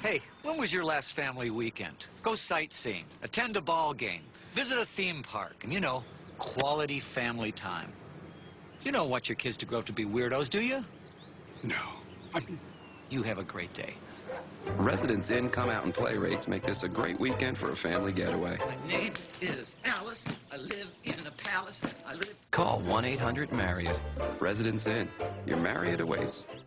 Hey, when was your last family weekend? Go sightseeing, attend a ball game, visit a theme park, and you know, quality family time. You don't want your kids to grow up to be weirdos, do you? No. I mean... You have a great day. Residence Inn come out and play rates make this a great weekend for a family getaway. My name is Alice. I live in a palace. Call 1-800-MARRIOTT. Residence Inn. Your Marriott awaits.